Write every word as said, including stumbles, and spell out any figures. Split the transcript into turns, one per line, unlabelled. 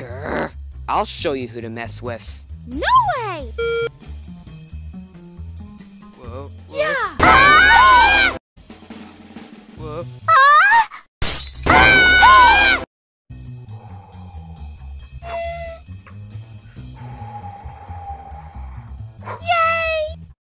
Grr. I'll show you who to mess with.
No way!
Whoa, whoa.
Yeah! Ah!
Whoa.
Ah! Ah! Yeah!